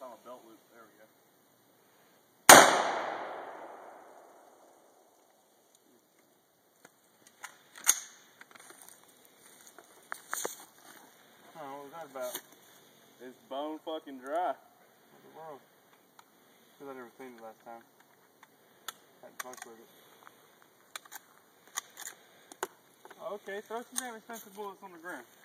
on a belt loop. There we go. Oh, what was that about? It's bone fucking dry. What in the world? Because I never seen it last time. Had to fuck with it. Okay, throw some damn expensive bullets on the ground.